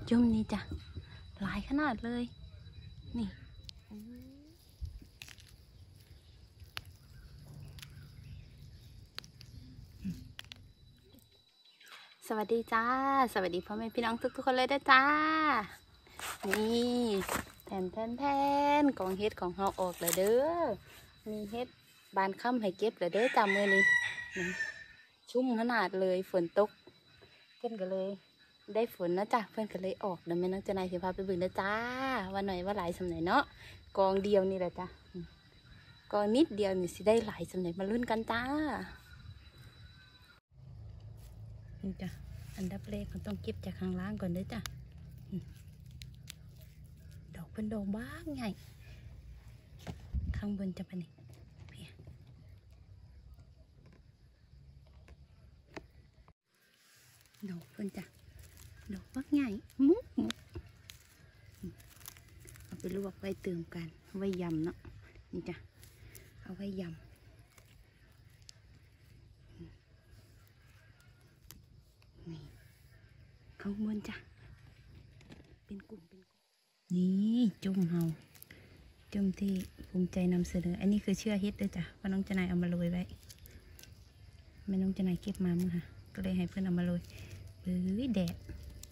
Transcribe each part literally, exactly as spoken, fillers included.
จุ่มนี่จ้ะหลายขนาดเลยนี่สวัสดีจ้าสวัสดีพ่อแม่พี่น้องทุกทุกคนเลยนะจ้านี่แทนแทนแทนกองเฮ็ดของเราออกเลยเด้อมีเฮ็ดบานค่ำให้เก็บเลยเด้อจ้ามือนี้ชุ่มขนาดเลยฝนตกเพื่อนก็เลยได้ฝนนะจ้ะเพื่อนก็เลยออกเดี๋ยวแม่น้องจะนายสิพาไปบึงนะจ้าว่าหน่อยว่าหลายสำไหนเนาะกองเดียวนี่แหละจ้ะกองนิดเดียวนี่สิได้หลายสำไหนมาลุ้นกันจ้านี่จ้ะอันดับแรกเราต้องเก็บจากข้างล่างก่อนเด้อจ้ะดอกเป็นดอกบ้างไงข้างบนจะเป็นนี่ดอกเพิ่นจ้ะดอกบักใหญ่มุกมุกเอาไปลวกไว้เติมกันไว้ยำเนาะนี่จ้ะเอาไว้ยำนี่ข้างบนจ้ะเป็นกลุ่มเป็นนี่จุ่มเฮาจุ่มที่ภูมิใจนำเสนออันนี้คือเชื่อเฮ็ดด้วยจ้ะว่าน้องจะนายเอามาโรยไว้แม่น้องจะนายเก็บมาเมื่อค่ะก็เลยให้เพื่อนเอามาโรยเฮ้ยแดด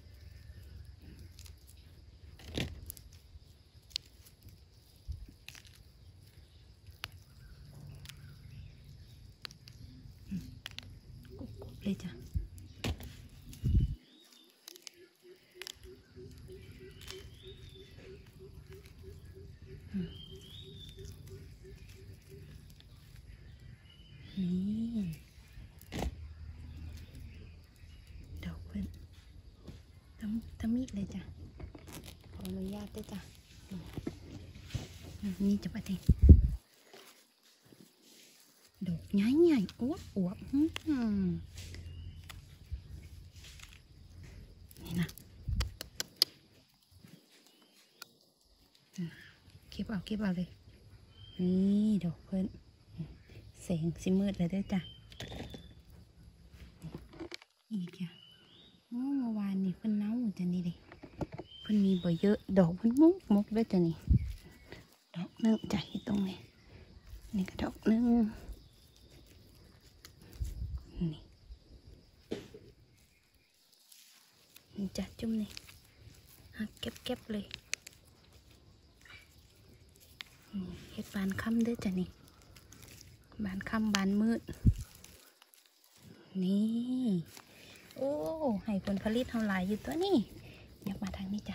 กบเลยจ้ะนี่ดอกเพิ่นทำทำมีดเลยจ้ะขออนุญาตด้วยจ้ะนี่จะไปเองดอกใหญ่ใหญ่อวบอวบนี่นะเก็บเอาเก็บเอาเลยนี่ดอกเพิ่นแสงสิมืดเลยด้วยจ้ะอีกจ้ะเมื่อวานนี่เพิ่นเน่าจ้ะนี่เลยเพิ่นมีบ่เยอะดอกเพิ่นมุกมุกด้วยจ้ะนี่ดอกนึงจ้ะที่ตรงนี้นี่ก็ดอกนึงนี่นี่จ้ะจุ่มนี่หักเก็บเก็บเลยเฮ็ดบานค่ำด้วยจ้ะนี่บานค่ำบานมืดนี่โอ้ให้ผลผลิตเท่าไหร่อยู่ตัวนี้อยากมาทางนี้จ้ะ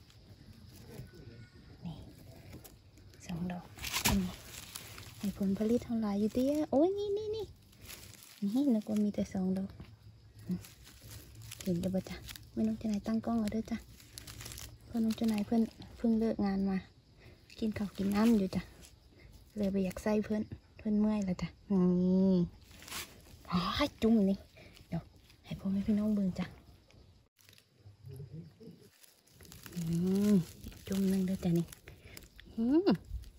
นี่สองดอกให้ผลผลิตเท่าไหร่อยู่เตี้ยโอ้ยนี่นี่นี่นี่นึกว่ามีแต่สองดอกเห็นจะบ่จ้ะไม่น้องจะไหนตั้งกล้องเอาด้วยจ้ะเพื่อนน้องจะไหนเพื่อนเพิ่งเลิกงานมากินข้าวกินน้ำอยู่จ้ะเลยไปอยากใส่เพื่อนเพื่อนเมื่อยแล้วจ้ะนี่อ๋อจุ่มนี่เดี๋ยวให้พ่อแม่พี่น้องเบิ่งจ้ะอืมจุ่มนึงด้วยจ้ะนี่อืม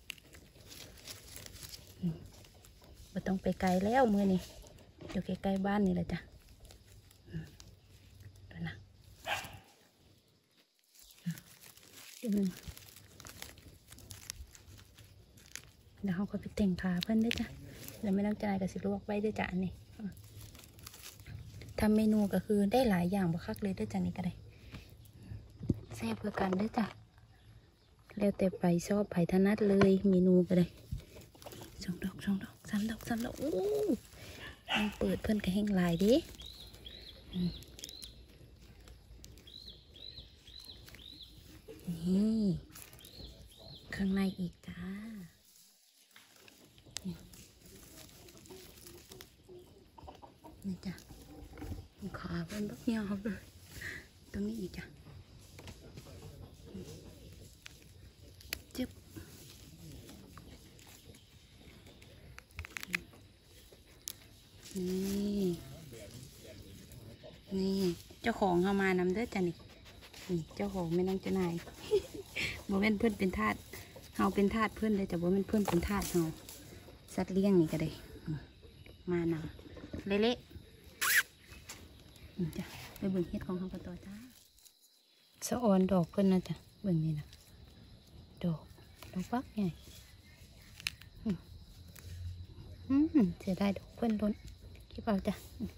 ไม่ต้องไปไกลแล้วมือนี่อยู่ใกล้ๆบ้านนี่แหละจ้ะดูนะจุ่มนึงเดี๋ยวเขาก็ไปแต่งขาเพื่อนด้วยจ้ะแล้วไม่ต้องจ่ายกับสิลวกไว้ด้วยจ้ะอันนี้ทำเมนูก็คือได้หลายอย่างบ่คักเลยด้วยจ้ะนี่ก็ได้แซ่บเพื่อกันด้วยจ้ะแล้วแต่ไปชอบไผ่ถนัดเลยเมนูก็ได้สองดอกสองดอกสามดอกสามดอกโอ้มันเปิดเพื่อนก็แห้งลายดินี่ข้างในอีกจ้านี่จ้ะขาเป็นบักยาวเลยตรงนี้อีกจ้ะจึ๊บนี่นี่เจ้าของเข้ามานำเด้อจ้ะนี่นี่เจ้าของไม่ต้องจะนายบ่แม่นเพื่อนเป็นทาสเฮาเป็นทาสเพื่อนเลยแต่บ่แม่นเพื่อนเป็นทาสเฮาสัตว์เลี้ยงนี่ก็ได้มานำเละๆจ้ะไปเบิ่งเฮ็ดของเขากันต่อจ้าสะออนดอกเพิ่นนะจ๊ะเบิ่งนี่นะดอกดอกบักไงอืมเสียดายดอกเพิ่นล้นคิดเอาจ้ะ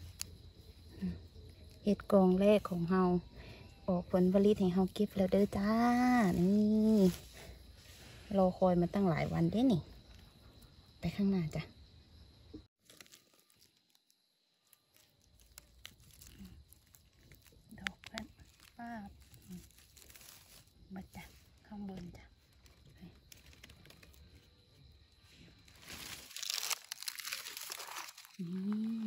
เห็ดกองแรกของเฮาออกผลผลิตให้เฮาเก็บแล้วเด้อจ้านี่รอคอยมาตั้งหลายวันเด้นี่ไปข้างหน้าจ้ะดอกเพิ่นป้าบัดจ้ะข้างบนจ้ะนี่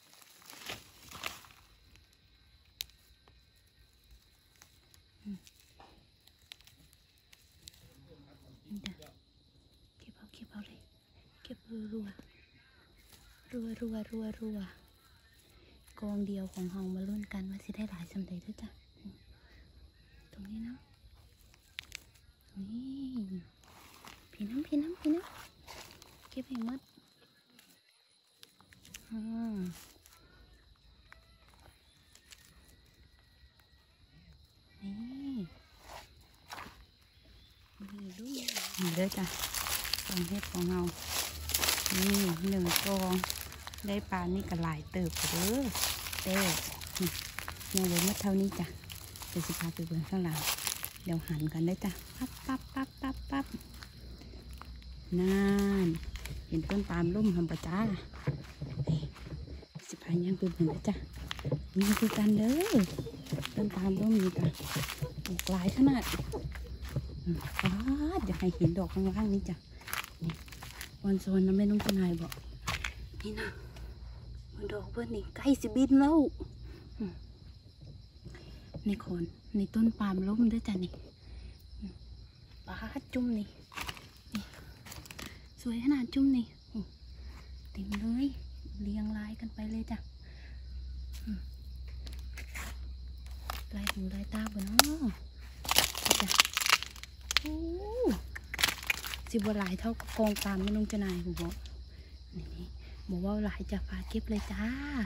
เก็บเอาเก็บเอาเลยเก็บรัวรัวรัวรัวรัวรัวกองเดียวของเฮามาลุ้นกันว่าสิได้หลายสำใดด้วยจ้ะตรงนี้นะนี่พี่น้ำพี่น้ำพี่น้ำเก็บให้หมดอืมนี่นี่ดูนี่เด้อจ้ะกองเห็ดของเรานี่หนึ่งกองได้ปลานี่ก็หลายเติบเด้อเด้อยังเหลือมาเท่านี้จ้ะเดี๋ยวสิพาไปเบิ่งข้างหลังเดี๋ยวหันกันได้จ้ะปั๊บปั๊บปั๊บปั๊บปั๊บนั่นเห็นต้นปาล์มร่มทำประจ้าสิพายังไปเบิ่งได้จ้ะนี่คือกันเด้อต้นปาล์มร่มนี่จ้ะหลายขนาดอ๋ออยากให้เห็นดอกข้างล่างนี่จ้ะนี่วันโซนนะแม่น้องทนายบอกนี่นะมันดอกเพื่อนนี่ใกล้สิบินแล้วในโคนในต้นปาล์มล้มด้วยจ้ะนี่ปลาจุ่มนี่นี่สวยขนาดจุ่มนี่เต็มเลยเรียงรายกันไปเลยจ้ะลายหูลายตาบนน้องจ้ะโอ้สิบว่าหลายเท่ากองปาล์มไม่ลงจะนายผมบอกนี่บอกว่าหลายจะพาเก็บเลยจ้า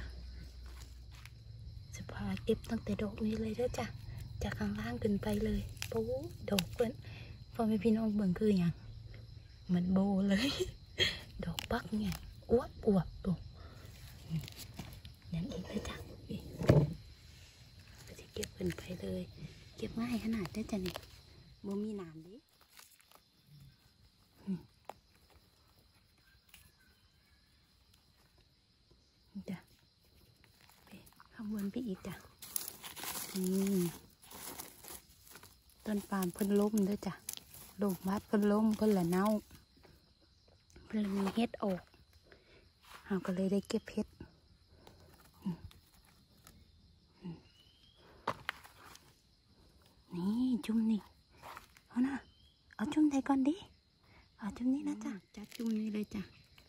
จะพาเก็บตั้งแต่ดอกนี้เลยเด้อจ้ะจากข้างล่างขึ้นไปเลยโอ้ดอกเพื่อนพอไม่พี่น้องเบิ่งคืออย่างเหมือนโบเลยดอกบักไงอวบอวบตัวนั่นเองเลยจ้ะจะเก็บขึ้นไปเลยเก็บง่ายขนาดได้จ้ะนี่บ่มีหนามดิจ้ะข้างบนไปอีกจ้ะนี่ต้นปาล์มเพิ่นล้มด้วยจ้ะลมพัดเพิ่นล้มเพิ่นละเน่าเพิ่นมีเห็ดออกเราก็เลยได้เก็บเห็ดนี่จุ่มนี่เอานะเอาจุ่มใดก่อนดิเอาจุ่มนี้นะจ้ะจัดจุ่มนี้เลยจ้ะ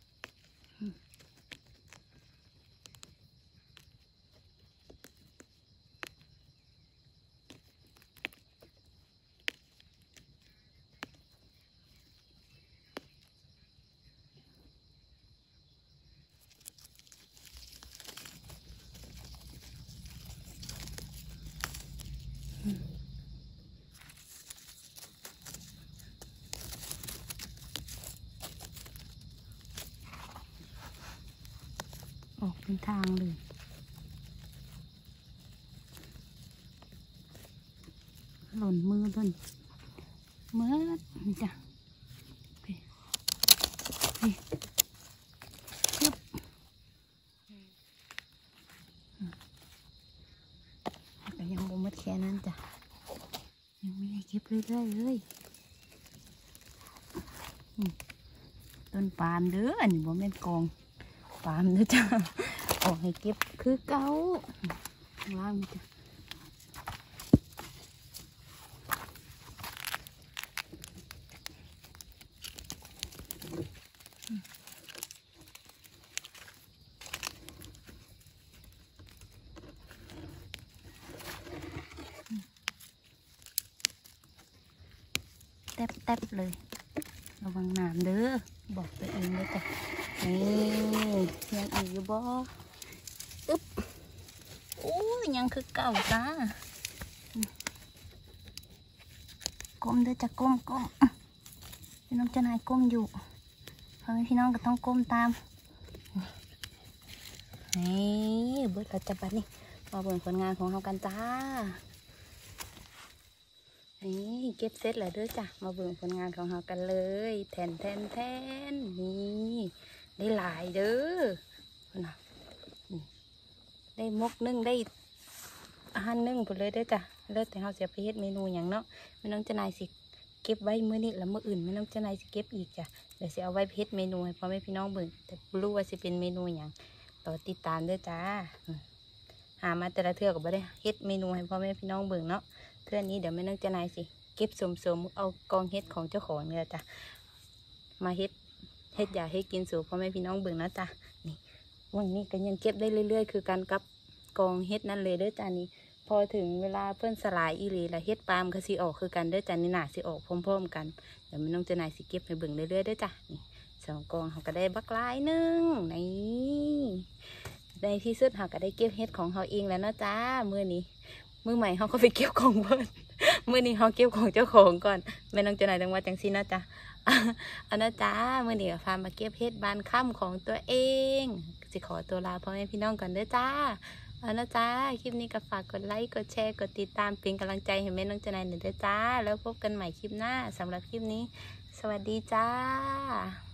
ออกเป็นทางเลยหล่นมือต้นเมื่อจ้ะไปไปคึบแต่ยังบ่หมดแค่นั้นจ้ะยังไม่ได้เก็บเรื่อยๆเลยต้นปาล์มเด้ออันนี้บ่แม่นกองปาล์มเด้อจ้ะออกให้เก็บคือเก่าว่างจ้ะแตบๆเลยระวังน้ำเด้อบอกตัวเองเลยจ้ะนี่ยังอีกอยู่บ่อึ๊บโอ้ยยังคือเก่าจ้าก้มเด้อจะก้มก้มพี่น้องจะนายก้มอยู่พ่อแม่พี่น้องก็ต้องก้มตามนี่เบิดเราจะบัดนี่มาเบิ่งผลงานของเรากันจ้านี่เก็บเสร็จแล้วเด้อจ้ะมาเบิ่งผลงานของเรากันเลยแทนแทนแทนนี่ได้หลายเด้อนะได้มกนึ่งได้อาหารนึ่งไปเลยเด้อจ้ะเลิศแต่เราเสียไปเฮ็ดเมนูอย่างเนาะไม่น้องจะนายสิเก็บไว้มื้อนี้แล้วมื้ออื่นไม่น้องจะนายสิเก็บอีกจ้ะเดี๋ยวสิเอาไว้เฮ็ดเมนูให้พ่อแม่พี่น้องเบิ่งแต่บ่รู้ว่าสิเป็นเมนูอย่างต่อติดตามเด้อจ้าหามาแต่ละเทื่อก็บ่ได้เฮ็ดเมนูให้พ่อแม่พี่น้องเบิ่งเนาะเทื่อนี้เดี๋ยวไม่น้องจะนายสิเก็บสมๆเอากองเฮ็ดของเจ้าของเนี่ยจ้ะมาเฮ็ดเฮ็ดอยากให้กินสู่พ่อแม่พี่น้องเบิ่งนะจ้ะนี่วันนี้ก็ยังเก็บได้เรื่อยๆคือกันกับกองเฮ็ดนั่นเลยเด้อจ้านี่พอถึงเวลาเพื่อนสลายอีหลีละเฮ็ดปาล์มก็สิออกคือกันเด้อจ้านี่หนาสิออกพร้อมๆกันเดี๋ยวมันน้องจะนายสิเก็บให้เบิ่งเรื่อยๆเด้อจ้านี่สองกองเขาก็ได้บักหลายหนึงนี่ในที่สุดเขาก็ได้เก็บเฮ็ดของเขาเองแล้วนะจ้ามื้อนี้มื้อใหม่เขาก็ไปเก็บของเพิ่นมื้อนี้เขาเก็บของเจ้าของก่อนแม่น้องจะนายต้องว่าจังซี่นะจ้าเอานะจ้ามื้อนี้ก็พามาเก็บเฮ็ดบานค่ำของตัวเองสิขอตัวลาพ่อแม่พี่น้องก่อนเด้อจ้าเอาละจ้าคลิปนี้ก็ฝากกดไลค์กดแชร์กดติดตามเป็นกำลังใจให้แม่น้องจะนายหนึ่งเด้อจ้าแล้วพบกันใหม่คลิปหน้าสำหรับคลิปนี้สวัสดีจ้า